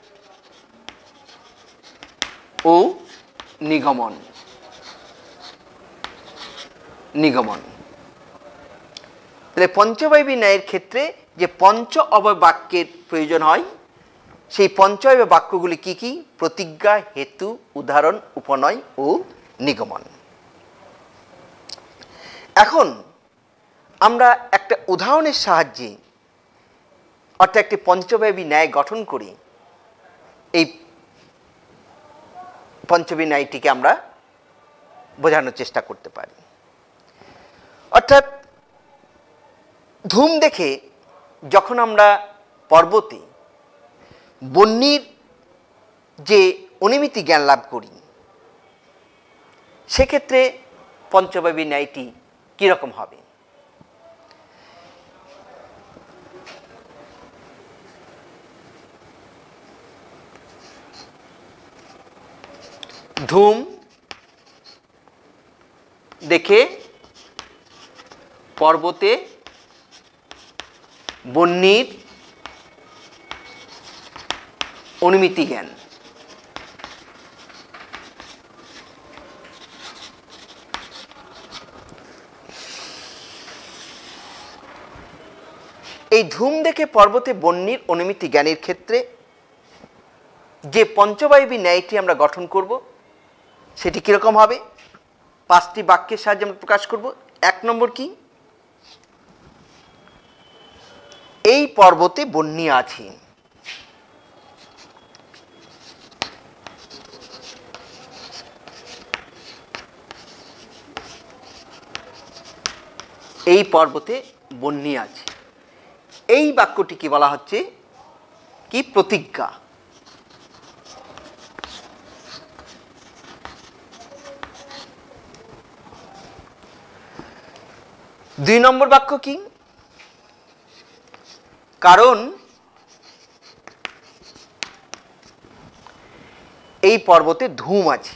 Speaker 2: ও নিগমন। নিগমন তাহলে পঞ্চবয়বী ন্যায়ের ক্ষেত্রে যে পঞ্চ অবয়ব বাক্যের প্রয়োজন হয় সেই পঞ্চবয়ব বাক্যগুলি কি কি? প্রতিজ্ঞা, হেতু, উদাহরণ, উপনয় ও নিগমন। এখন আমরা একটা উদাহরণের সাহায্যে অর্থাৎ একটি পঞ্চবয়বী ন্যায় গঠন করে এই পঞ্চবী ন্যায়টিকে আমরা বোঝানোর চেষ্টা করতে পারি। অর্থাৎ ধূম দেখে যখন আমরা পর্বতে বহ্নির যে অনুমিতি জ্ঞান লাভ করি সেক্ষেত্রে পঞ্চবয়বী ন্যায়টি কীরকম হবে? ধূম দেখে পর্বতে বহ্নির অনুমিতি জ্ঞান। এই ধূম দেখে পর্বতে বহ্নির অনুমিতি জ্ঞানের ক্ষেত্রে যে পঞ্চবয়বী ন্যায়টি আমরা গঠন করব সেটি কীরকম হবে? পাঁচটি বাক্যের সাহায্যে আমরা প্রকাশ করব। এক নম্বর কি? এই পর্বতে বহ্নি আছে। এই পর্বতে বহ্নি আছে। এই বাক্যটিকে বলা হচ্ছে কি? প্রতিজ্ঞা। দুই নম্বর বাক্য কি? কারণ এই পর্বতে ধূম আছে।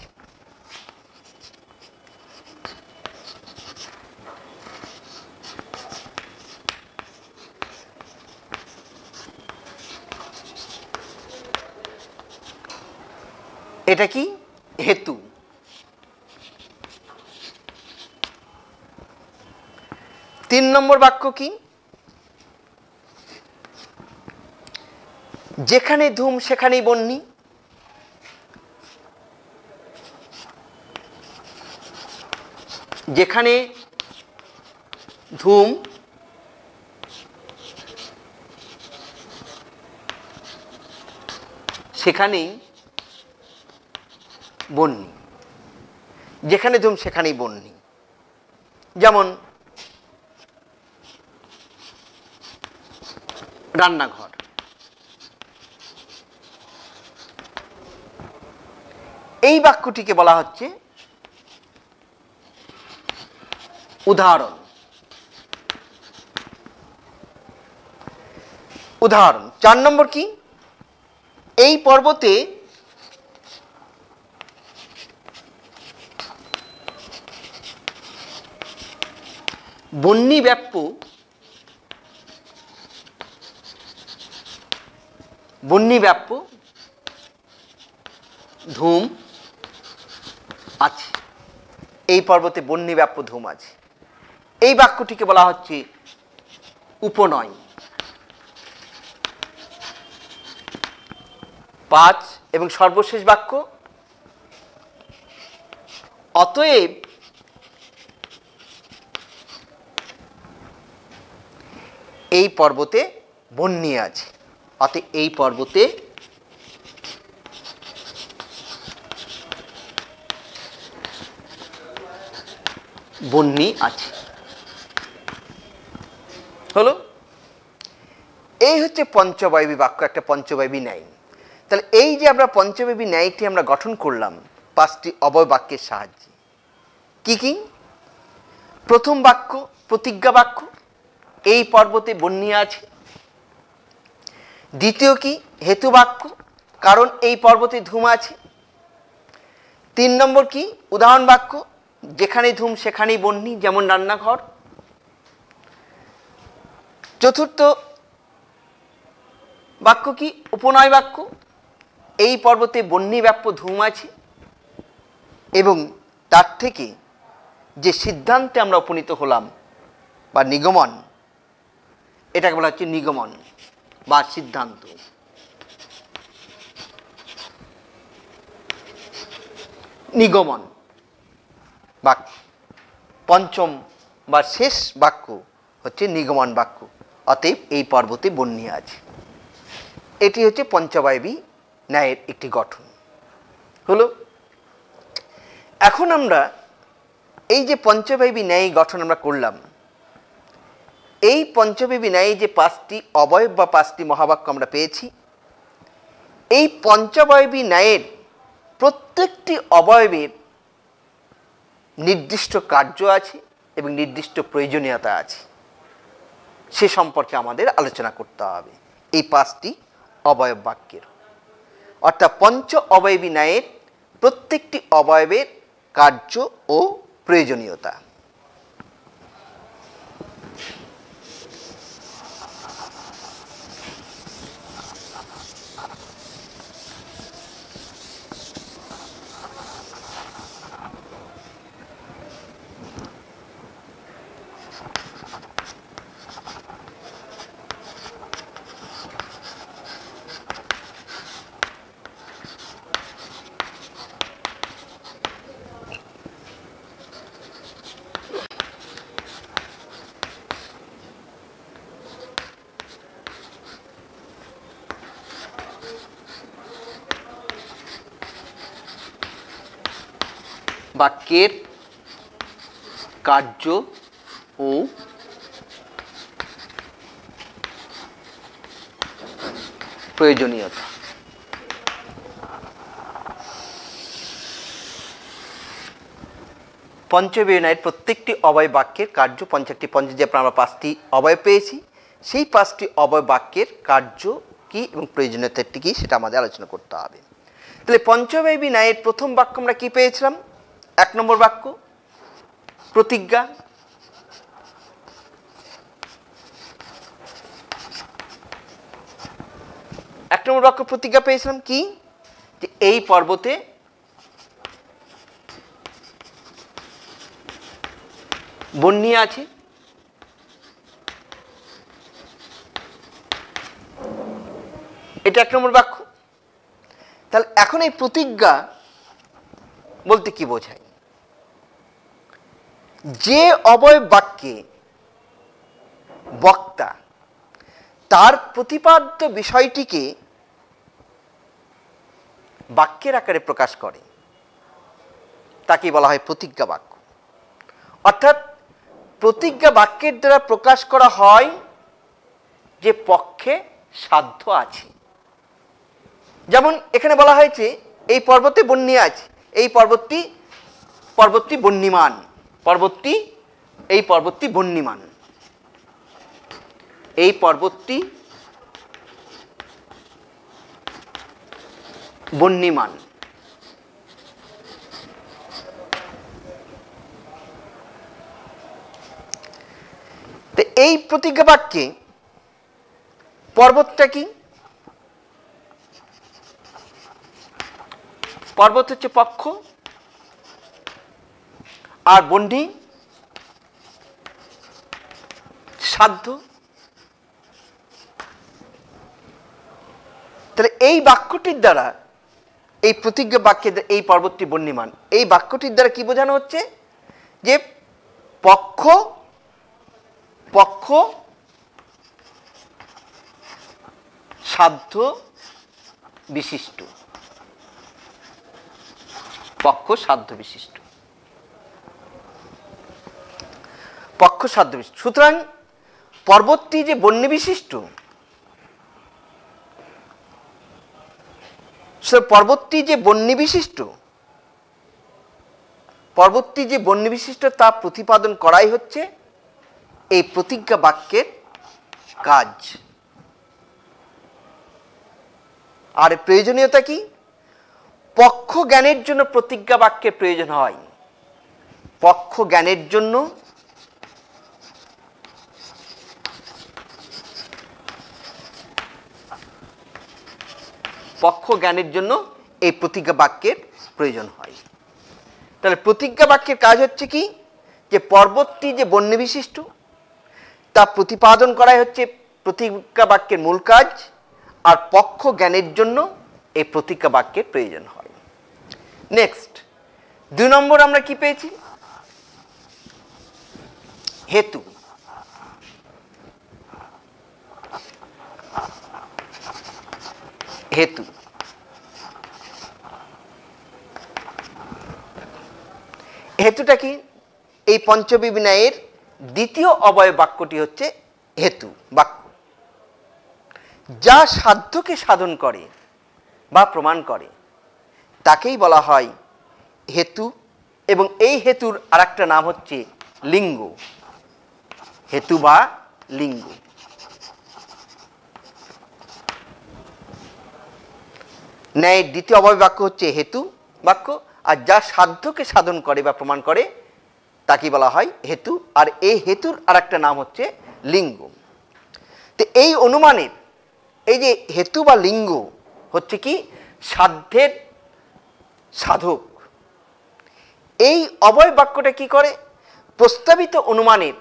Speaker 2: এটা কি? হেতু। তিন নম্বর বাক্য কি? যেখানে ধূম সেখানেই বহ্নি। যেখানে ধূম সেখানেই বন্যি, যেখানে ধূম সেখানেই বন্যি। যেমন রান্নাঘর, এই বাক্যটিকে বলা হচ্ছে উদাহরণ। উদাহরণ চার নম্বর কি, এই পর্বতে বন্যী ব্যাপ্য বন্যী ব্যাপ্য ধূম আছে। এই পর্বতে বন্যী ব্যাপ্য ধূম আছে, এই বাক্যটিকে বলা হচ্ছে উপনয়। পাঁচ এবং সর্বশেষ বাক্য, অতএব এই পর্বতে বন্যী আছে। অতএব এই পর্বতে বন্যী আছে। হলো, এই হচ্ছে পঞ্চবায়বী বাক্য, একটা পঞ্চবায়বী ন্যায়। তাহলে এই যে আমরা পঞ্চবায়বী ন্যায়টি আমরা গঠন করলাম পাঁচটি অবয় বাক্যের সাহায্যে। কি কি? প্রথম বাক্য প্রতিজ্ঞা বাক্য, এই পর্বতে বন্যী আছে। দ্বিতীয় কি? হেতু বাক্য, কারণ এই পর্বতে ধূম আছে। তিন নম্বর কি? উদাহরণ বাক্য, যেখানে ধূম সেখানেই বন্যী, যেমন রান্নাঘর। চতুর্থ বাক্য কি? উপনয় বাক্য, এই পর্বতে বন্যী ব্যাপ্য ধূম আছে, এবং তার থেকে যে সিদ্ধান্তে আমরা উপনীত হলাম বা নিগমন, এটাকে বলা হচ্ছে নিগমন বা সিদ্ধান্ত। নিগমন বাক্য। পঞ্চম বা শেষ বাক্য হচ্ছে নিগমন বাক্য, অতএব এই পর্বতে বন্যী আছে। এটি হচ্ছে পঞ্চবায়বী ন্যায়ের একটি গঠন। হলো, এখন আমরা এই যে পঞ্চবায়বী ন্যায় গঠন আমরা করলাম, এই পঞ্চবায়বী ন্যায় যে পাঁচটি অবয়ব বা পাঁচটি মহাবাক্য আমরা পেয়েছি, এই পঞ্চবায়বী ন্যায়ের প্রত্যেকটি অবয়বের নির্দিষ্ট কার্য আছে এবং নির্দিষ্ট প্রয়োজনীয়তা আছে, সে সম্পর্কে আমাদের আলোচনা করতে হবে এই পাঁচটি অবয়ব বাক্যের। অর্থাৎ পঞ্চ অবয়বী ন্যায়ের প্রত্যেকটি অবয়বের কার্য ও প্রয়োজনীয়তা। বাক্যের কার্য ও প্রয়োজনীয়তা। পঞ্চবায়বী ন্যায়ের প্রত্যেকটি অবয়ব বাক্যের কার্য, পঞ্চাশটি পঞ্চ যে আমরা পাঁচটি অবয়ব পেয়েছি, সেই পাঁচটি অবয়ব বাক্যের কার্য কি এবং প্রয়োজনীয়তাটি কি সেটা আমাদের আলোচনা করতে হবে। তাহলে পঞ্চবায়বী ন্যায়ের প্রথম বাক্য আমরা কি পেয়েছিলাম? এক নম্বর বাক্য প্রতিজ্ঞা। এক নম্বর বাক্য প্রতিজ্ঞা পেয়েছিলাম কি? যে এই পর্বতে বন্যী আছে। এটা এক নম্বর বাক্য। তাহলে এখন এই প্রতিজ্ঞা বলতে কি বোঝায়? যে অবয়ব বাক্যে বক্তা তার প্রতিপাদ্য বিষয়টিকে বাক্যের আকারে প্রকাশ করে তাকে বলা হয় প্রতিজ্ঞা বাক্য। অর্থাৎ প্রতিজ্ঞা বাক্যের দ্বারা প্রকাশ করা হয় যে পক্ষে সাধ্য আছে। যেমন এখানে বলা হয়েছে এই পর্বতে বন্যী আছে, এই পর্বতটি পর্বতটি বন্যিমান, পর্বতটি এই পর্বতটি বন্যিমান, এই পর্বতটি বন্যিমান। তো এই প্রতিজ্ঞা বাক্যে পর্বতটা কি? পর্বত হচ্ছে পক্ষ, আর বন্যী সাধ্য। তাহলে এই বাক্যটির দ্বারা, এই প্রতিজ্ঞা বাক্যের এই পর্বতটি বন্যিমান, এই বাক্যটির দ্বারা কি বোঝানো হচ্ছে? যে পক্ষ পক্ষ সাধ্য বিশিষ্ট, পক্ষ সাধ্য বিশিষ্ট, পক্ষ সাধ্য বিশিষ্ট। সুতরাং পর্বতটি যে বন্যী বিশিষ্ট, পর্বতটি যে বন্যী বিশিষ্ট পর্বতটি যে বন্যী বিশিষ্ট তা প্রতিপাদন করাই হচ্ছে এই প্রতিজ্ঞা বাক্যের কাজ। আর প্রয়োজনীয়তা কি? পক্ষ জ্ঞানের জন্য প্রতিজ্ঞা বাক্যের প্রয়োজন হয়। পক্ষ জ্ঞানের জন্য পক্ষ জ্ঞানের জন্য এই প্রতিজ্ঞা বাক্যের প্রয়োজন হয়। তাহলে প্রতিজ্ঞা বাক্যের কাজ হচ্ছে কি? যে পর্বতটি যে বন্যী বিশিষ্ট তা প্রতিপাদন করাই হচ্ছে প্রতিজ্ঞা বাক্যের মূল কাজ, আর পক্ষ জ্ঞানের জন্য এই প্রতিজ্ঞা বাক্যের প্রয়োজন হয়। নেক্সট, দুই নম্বর আমরা কি পেয়েছি? হেতু। হেতু হেতুটা কি? এই পঞ্চবিবি ন্যায়ের দ্বিতীয় অবয়ব বাক্যটি হচ্ছে হেতু বাক্য, যা সাধ্যকে সাধন করে বা প্রমাণ করে তাকেই বলা হয় হেতু। এবং এই হেতুর আরেকটা নাম হচ্ছে লিঙ্গ। হেতু বা লিঙ্গ। ন্যায়ের দ্বিতীয় অবয়ব বাক্য হচ্ছে হেতু বাক্য, আর যা সাধ্যকে সাধন করে বা প্রমাণ করে তাকে বলা হয় হেতু। আর এই হেতুর আরেকটা নাম হচ্ছে লিঙ্গ। তো এই অনুমানের এই যে হেতু বা লিঙ্গ হচ্ছে কি? সাধ্যের সাধক। এই অবয়ব বাক্যটা কি করে? প্রস্তাবিত অনুমানের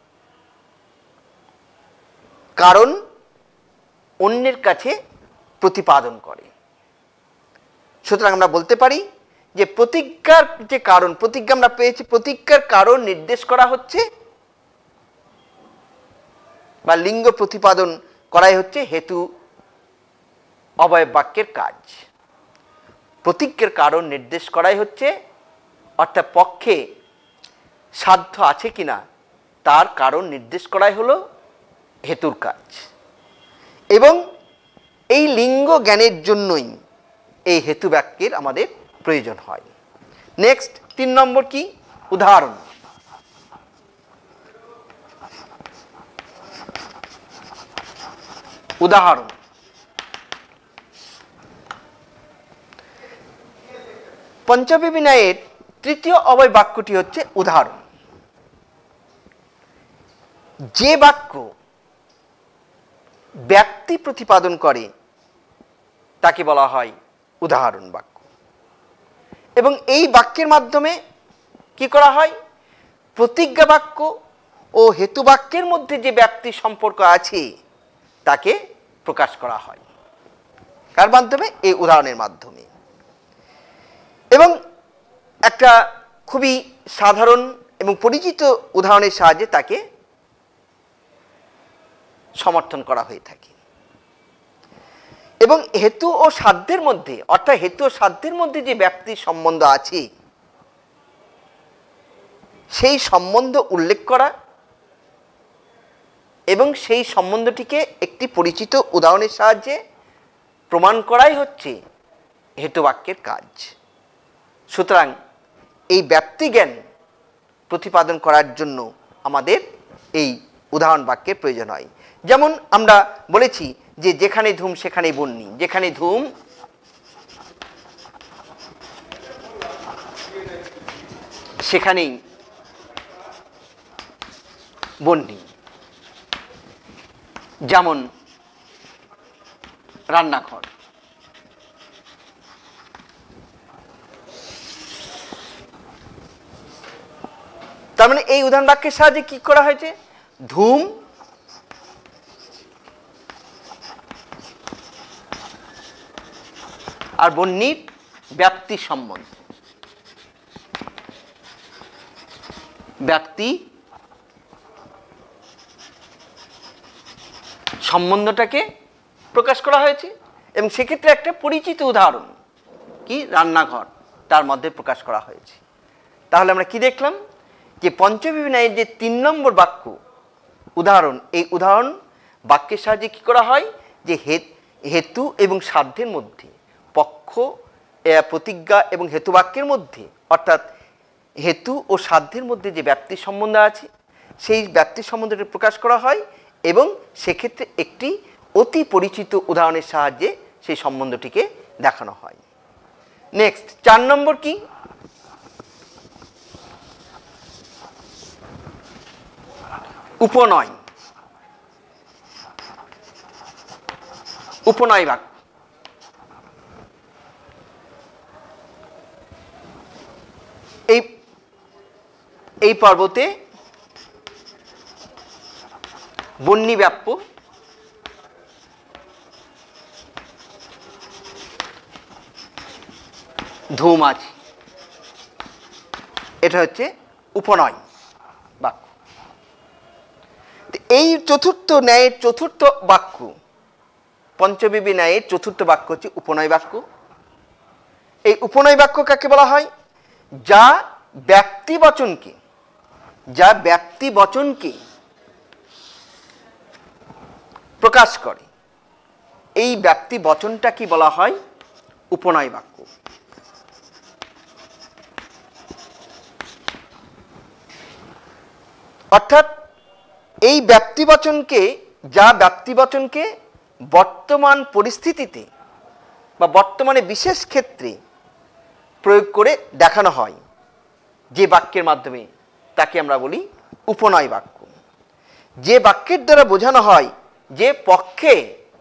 Speaker 2: কারণ অন্যের কাছে প্রতিপাদন করে। সুতরাং আমরা বলতে পারি যে প্রতিজ্ঞার যে কারণ, প্রতিজ্ঞা আমরা পেয়েছি, প্রতিজ্ঞার কারণ নির্দেশ করা হচ্ছে বা লিঙ্গ প্রতিপাদন করাই হচ্ছে হেতু অবয়ব বাক্যের কাজ। প্রতিজ্ঞার কারণ নির্দেশ করাই হচ্ছে, অর্থাৎ পক্ষে সাধ্য আছে কিনা তার কারণ নির্দেশ করাই হলো হেতুর কাজ। এবং এই লিঙ্গ জ্ঞানের জন্যই এই হেতু বাক্যের আমাদের প্রয়োজন হয়। নেক্সট, তিন নম্বর কি? উদাহরণ। উদাহরণ পঞ্চবিবি ন্যায়ের তৃতীয় অবয়ব বাক্যটি হচ্ছে উদাহরণ। যে বাক্য ব্যক্তি প্রতিপাদন করে তাকে বলা হয় উদাহরণ বাক্য। এবং এই বাক্যের মাধ্যমে কি করা হয়? প্রতিজ্ঞা বাক্য ও হেতু বাক্যের মধ্যে যে ব্যক্তি সম্পর্ক আছে তাকে প্রকাশ করা হয়। কার মাধ্যমে? এই উদাহরণের মাধ্যমে। এবং একটা খুবই সাধারণ এবং পরিচিত উদাহরণের সাহায্যে তাকে সমর্থন করা হয়ে থাকে। এবং হেতু ও সাধ্যের মধ্যে, অর্থাৎ হেতু ও সাধ্যের মধ্যে যে ব্যাপ্তির সম্বন্ধ আছে সেই সম্বন্ধ উল্লেখ করা এবং সেই সম্বন্ধটিকে একটি পরিচিত উদাহরণের সাহায্যে প্রমাণ করাই হচ্ছে হেতুবাক্যের কাজ। সুতরাং এই ব্যাপ্তি জ্ঞান প্রতিপাদন করার জন্য আমাদের এই উদাহরণ বাক্যের প্রয়োজন হয়। যেমন আমরা বলেছি যে যেখানে ধূম সেখানে বন্যি, যেখানে ধূম সেখানেই বন্যি। যেমন রান্নাঘর, তার মানে এই উদাহরণ বাক্যের সাহায্যে কি করা হয়েছে? ধূম আর বন্যির ব্যাপ্তি সম্বন্ধ, ব্যাপ্তি সম্বন্ধটাকে প্রকাশ করা হয়েছে এবং সেক্ষেত্রে একটা পরিচিত উদাহরণ কি রান্নাঘর তার মধ্যে প্রকাশ করা হয়েছে। তাহলে আমরা কি দেখলাম যে পঞ্চবিবি ন্যায়ের যে তিন নম্বর বাক্য উদাহরণ, এই উদাহরণ বাক্যের সাহায্যে কি করা হয় যে হেতু এবং সাধ্যের মধ্যে, পক্ষ প্রতিজ্ঞা এবং হেতু বাক্যের মধ্যে, অর্থাৎ হেতু ও সাধ্যের মধ্যে যে ব্যাপ্তির সম্বন্ধ আছে সেই ব্যাপ্তির সম্বন্ধটি প্রকাশ করা হয় এবং সেক্ষেত্রে একটি অতি পরিচিত উদাহরণের সাহায্যে সেই সম্বন্ধটিকে দেখানো হয়। নেক্সট চার নম্বর কি? উপনয়। উপনয় বাক্য। এই এই পর্বতে বন্যী ব্যাপ্য ধূম আছে, এটা হচ্ছে উপনয় বাক্য। এই চতুর্থ ন্যায়ের চতুর্থ বাক্য, পঞ্চবিবি ন্যায়ের চতুর্থ বাক্য হচ্ছে উপনয় বাক্য। এই উপনয় বাক্য কাকে বলা হয়? যা ব্যক্তি বচনকে যা ব্যক্তি বচনকে প্রকাশ করে, এই ব্যক্তি বচনটা কি বলা হয়? উপনয় বাক্য। অর্থাৎ এই ব্যক্তিবচনকে, যা ব্যক্তিবচনকে বর্তমান পরিস্থিতিতে বা বর্তমানে বিশেষ ক্ষেত্রে প্রয়োগ করে দেখানো হয় যে বাক্যের মাধ্যমে, তাকে আমরা বলি উপনয় বাক্য। যে বাক্যের দ্বারা বোঝানো হয় যে পক্ষে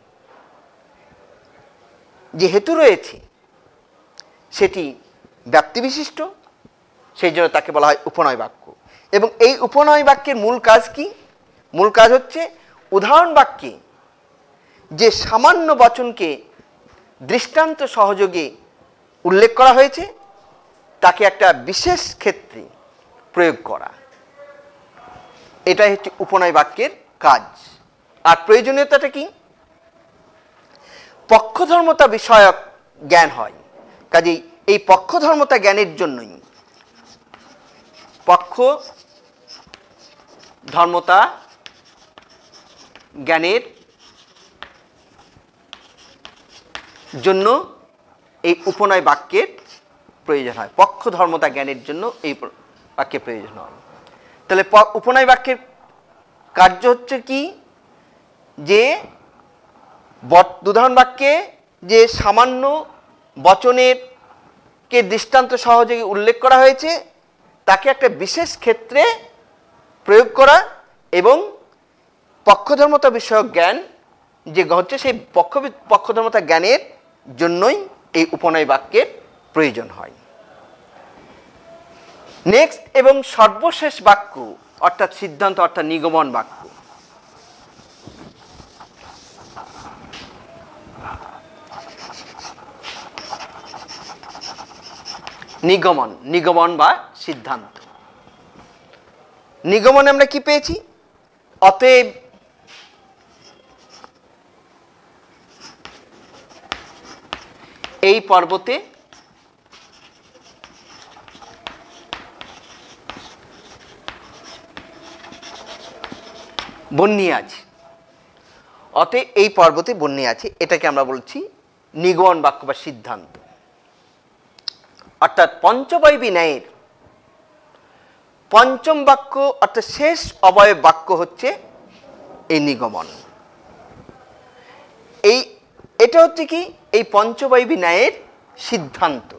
Speaker 2: যে হেতু রয়েছে সেটি ব্যক্তিবিশিষ্ট, সেই জন্য তাকে বলা হয় উপনয় বাক্য। এবং এই উপনয় বাক্যের মূল কাজ কি? মূল কাজ হচ্ছে উদাহরণ বাক্যে যে সামান্য বচনকে দৃষ্টান্ত সহযোগে উল্লেখ করা হয়েছে তাকে একটা বিশেষ ক্ষেত্রে প্রয়োগ করা, এটাই হচ্ছে উপনয় বাক্যের কাজ। আর প্রয়োজনীয়তাটা কি? পক্ষধর্মতা বিষয়ক জ্ঞান হয়। কাজেই এই পক্ষধর্মতা জ্ঞানের জন্যই, পক্ষ ধর্মতা জ্ঞানের জন্য এই উপনয় বাক্যের প্রয়োজন হয়। পক্ষ ধর্মতা জ্ঞানের জন্য এই বাক্যের প্রয়োজন হয়। তাহলে উপনয় বাক্যের কার্য হচ্ছে কি? যে উদাহরণ বাক্যে যে সামান্য বচনের কে দৃষ্টান্ত সহযোগে উল্লেখ করা হয়েছে তাকে একটা বিশেষ ক্ষেত্রে প্রয়োগ করা এবং পক্ষধর্মতা বিষয়ক জ্ঞান যে হচ্ছে সেই পক্ষ পক্ষধর্মতা জ্ঞানের জন্যই এই উপনয় বাক্যের প্রয়োজন হয়। নেক্সট এবং সর্বশেষ বাক্য অর্থাৎ সিদ্ধান্ত অর্থাৎ নিগমন বাক্য। নিগমন, নিগমন বা সিদ্ধান্ত। নিগমনে আমরা কি পেয়েছি? অতএব এই পর্বতে বন্যী আছে, অতএব এই পর্বতে বন্যী আছে, এটাকে আমরা বলছি নিগমন বাক্য বা সিদ্ধান্ত। অর্থাৎ পঞ্চবায়বী ন্যায়ের পঞ্চম বাক্য অর্থাৎ শেষ অবয়ব বাক্য হচ্ছে এই নিগমন। এই এটা হচ্ছে কি এই পঞ্চবায়বী ন্যায়ের সিদ্ধান্ত।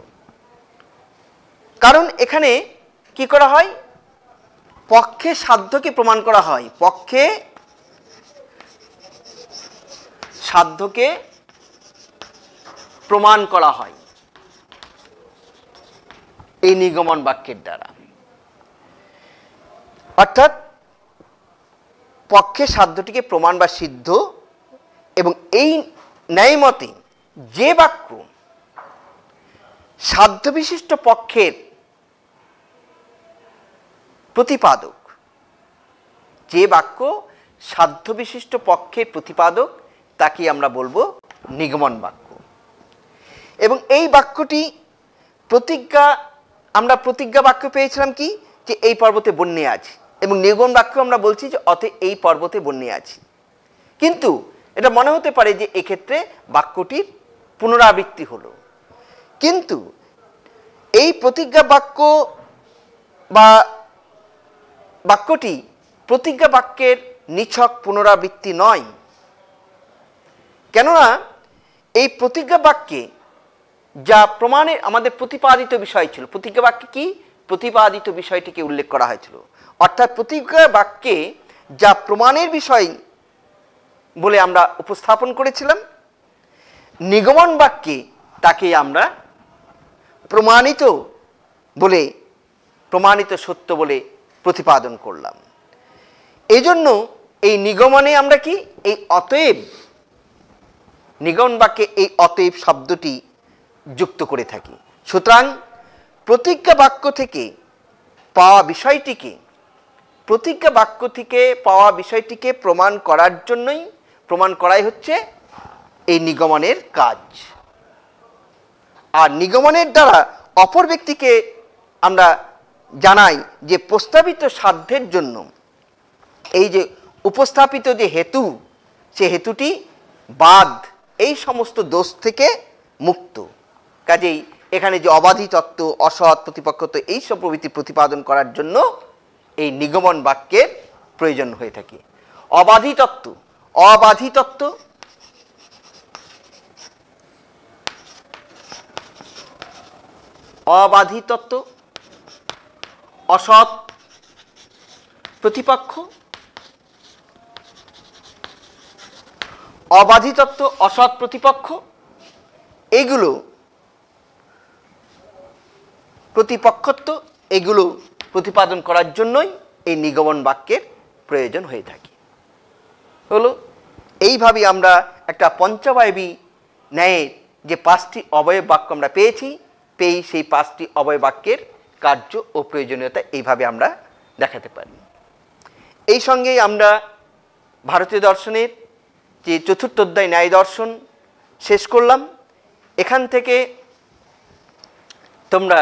Speaker 2: কারণ এখানে কি করা হয়, পক্ষে সাধ্যকে প্রমাণ করা হয়, পক্ষে সাধ্যকে প্রমাণ করা হয় এই নিগমন বাক্যের দ্বারা। অর্থাৎ পক্ষে সাধ্যটিকে প্রমাণ বা সিদ্ধ, এবং এই ন্যায় মতে যে বাক্য সাধ্য বিশিষ্ট পক্ষের প্রতিপাদক, যে বাক্য সাধ্য বিশিষ্ট পক্ষের প্রতিপাদক তাকে আমরা বলবো নিগমন বাক্য। এবং এই বাক্যটি প্রতিজ্ঞা, আমরা প্রতিজ্ঞা বাক্য পেয়েছিলাম কি, যে এই পর্বতে বন্যী আছে, এবং নিগমন বাক্য আমরা বলছি যে অতএব এই পর্বতে বন্যী আছে। কিন্তু এটা মনে হতে পারে যে এক্ষেত্রে বাক্যটির পুনরাবৃত্তি হলো, কিন্তু এই প্রতিজ্ঞা বাক্য বা বাক্যটি প্রতিজ্ঞা বাক্যের নিছক পুনরাবৃত্তি নয়। কেননা এই প্রতিজ্ঞা বাক্যে যা প্রমাণের আমাদের প্রতিপাদিত বিষয় ছিল, প্রতিজ্ঞা বাক্যে কি প্রতিপাদিত বিষয়টিকে উল্লেখ করা হয়েছিল, অর্থাৎ প্রতিজ্ঞা বাক্যে যা প্রমাণের বিষয় বলে আমরা উপস্থাপন করেছিলাম, নিগমন বাক্যে তাকে আমরা প্রমাণিত বলে, প্রমাণিত সত্য বলে প্রতিপাদন করলাম। এই জন্য এই নিগমনে আমরা কি এই অতএব, নিগমন বাক্যে এই অতএব শব্দটি যুক্ত করে থাকি। সুতরাং প্রতিজ্ঞা বাক্য থেকে পাওয়া বিষয়টিকে, প্রতিজ্ঞা বাক্য থেকে পাওয়া বিষয়টিকে প্রমাণ করার জন্যই, প্রমাণ করাই হচ্ছে এই নিগমনের কাজ। আর নিগমনের দ্বারা অপর ব্যক্তিকে আমরা জানাই যে প্রস্তাবিত সাধ্যের জন্য এই যে উপস্থাপিত যে হেতু, সে হেতুটি বাদ, এই সমস্ত দোষ থেকে মুক্ত। কাজেই এখানে যে অবাধি তত্ত্ব, অসৎ প্রতিপক্ষত্ব, এইসব প্রভৃতি প্রতিপাদন করার জন্য এই নিগমন বাক্যের প্রয়োজন হয়ে থাকে। অবাধি তত্ত্ব, অবাধি তত্ত্ব অবাধি তত্ত্ব, অসৎ প্রতিপক্ষ, অবাধি তত্ত্ব, অসৎ প্রতিপক্ষ, এগুলো প্রতিপক্ষত্ব, এগুলো প্রতিপাদন করার জন্যই এই নিগমন বাক্যের প্রয়োজন হয়ে থাকে। হলো এইভাবে আমরা একটা পঞ্চবায়বী ন্যায়ের যে পাঁচটি অবয়ব বাক্য আমরা পেয়েছি, পেয়ে সেই পাঁচটি অবয়ব বাক্যের কার্য ও প্রয়োজনীয়তা এইভাবে আমরা দেখাতে পারি। এই সঙ্গেই আমরা ভারতীয় দর্শনের যে চতুর্থ অধ্যায় ন্যায় দর্শন শেষ করলাম। এখান থেকে তোমরা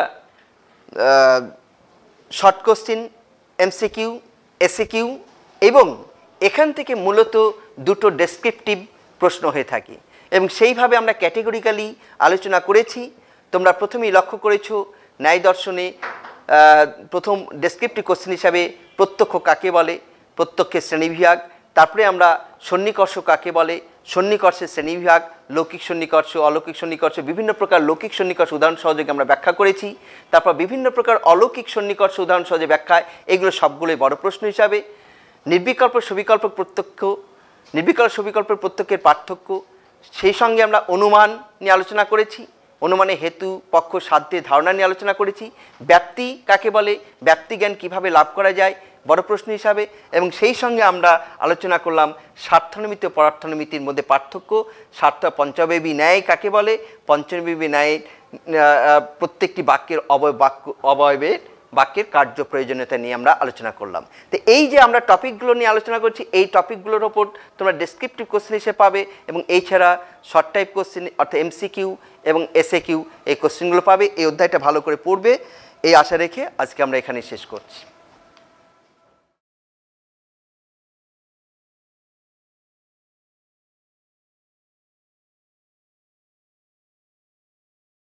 Speaker 2: শর্ট কোশ্চিন, এমসিকিউ, এসিকিউ এবং এখান থেকে মূলত দুটো ডেসক্রিপটিভ প্রশ্ন হয়ে থাকে, এবং সেইভাবে আমরা ক্যাটেগরিক্যালি আলোচনা করেছি। তোমরা প্রথমেই লক্ষ্য করেছো ন্যায় দর্শনে প্রথম ডেসক্রিপটিভ কোশ্চেন হিসাবে প্রত্যক্ষ কাকে বলে, প্রত্যক্ষের শ্রেণীবিভাগ, তারপরে আমরা সন্নিকর্ষ কাকে বলে, সন্নিকর্ষের শ্রেণীবিভাগ, লৌকিক সন্নিকর্ষ, অলৌকিক সন্নিকর্ষ, বিভিন্ন প্রকার লৌকিক সন্নিকর্ষ উদাহরণ সহযোগে আমরা ব্যাখ্যা করেছি। তারপর বিভিন্ন প্রকার অলৌকিক সন্নিকর্ষ উদাহরণ সহজে ব্যাখ্যায়, এগুলো সবগুলোই বড় প্রশ্ন হিসাবে। নির্বিকল্প সবিকল্প প্রত্যক্ষ, নির্বিকল্প সবিকল্পের প্রত্যক্ষের পার্থক্য, সেই সঙ্গে আমরা অনুমান নিয়ে আলোচনা করেছি, অনুমানে হেতু, পক্ষ, সাধ্যের ধারণা নিয়ে আলোচনা করেছি। ব্যাপ্তি কাকে বলে, ব্যাপ্তি জ্ঞান কীভাবে লাভ করা যায়, বড় প্রশ্ন হিসাবে। এবং সেই সঙ্গে আমরা আলোচনা করলাম স্বার্থানুমিতি ও পরার্থানুমিতির মধ্যে পার্থক্য, স্বার্থ পঞ্চবায়বী ন্যায় কাকে বলে, পঞ্চবায়বী ন্যায় প্রত্যেকটি বাক্যের অবয়ব বাক্য অবয়বের বাক্যের কার্য প্রয়োজনীয়তা নিয়ে আমরা আলোচনা করলাম। তো এই যে আমরা টপিকগুলো নিয়ে আলোচনা করছি, এই টপিকগুলোর ওপর তোমরা ডেসক্রিপটিভ কোশ্চেন হিসেবে পাবে, এবং এছাড়া শর্ট টাইপ কোশ্চেন অর্থাৎ এমসিকিউ এবং এসএ কিউ এই কোশ্চেনগুলো পাবে। এই অধ্যায়টা ভালো করে পড়বে এই আশা রেখে আজকে আমরা এখানে শেষ করছি।